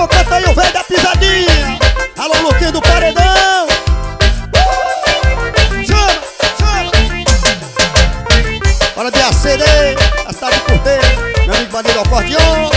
Então canta aí o velho da pisadinha. Alô, Luquinho do Paredão. Chama, chama. Hora de acender a cidade por dentro. Meu amigo Bandeira Acordeon.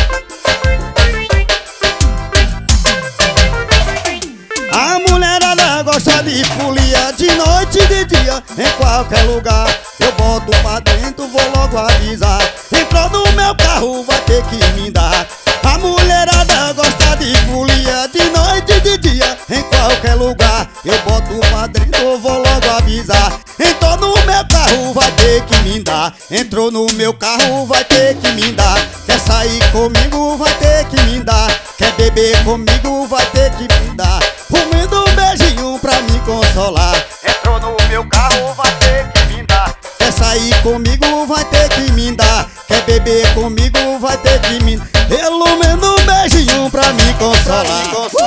A mulherada gosta de folia de noite e de dia. Em qualquer lugar eu boto pra dentro, vou logo avisar. Entrou no meu carro, vai ter que me dar. A mulherada gosta de folia de noite e de dia. Em qualquer lugar eu boto pra dentro, vou logo avisar. Entrou no meu carro, vai ter que me dar. Entrou no meu carro, vai ter que me dar. Quer sair comigo, vai ter que me dar. Quer beber comigo, vai ter que me dar. Comendo um beijinho pra me consolar. Entrou no meu carro, vai ter que me dar. Quer sair comigo, vai ter que me dar. Quer beber comigo, vai ter que me dar. Comendo um beijinho pra me consolar.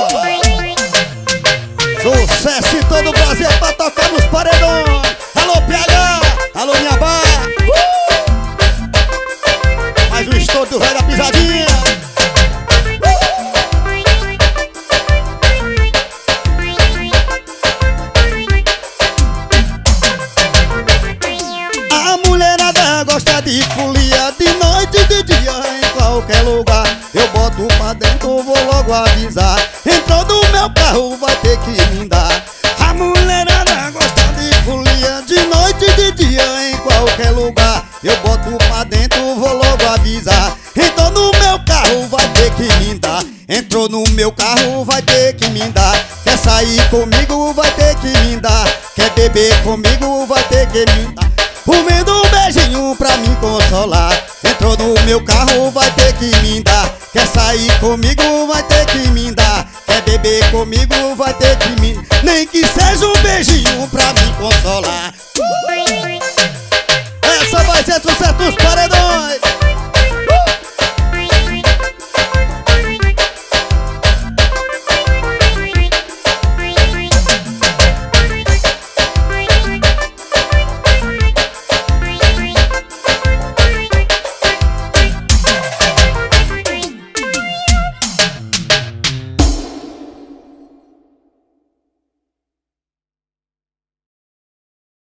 Sucesso em todo o Brasil pra tocar nos paredões. Alô, PH, alô, minha bar. Mais um estouro do velho da pisadinha. A mulherada gosta de folia de noite e de dia. Em qualquer lugar eu boto pra dentro, vou logo avisar. Entrou no meu carro, vai ter que me dar. A mulherada gosta de folia de noite e de dia. Em qualquer lugar eu boto pra dentro, vou logo avisar. Entrou no meu carro, vai ter que me dar. Entrou no meu carro, vai ter que me dar. Quer sair comigo, vai ter que me dar. Quer beber comigo, vai ter que me dar. Comendo um beijinho pra me consolar. Entrou no meu carro, vai ter que me dar. Quer sair comigo, vai ter que me dar. Quer beber comigo, vai ter que me dar. Nem que seja um beijinho pra me consolar.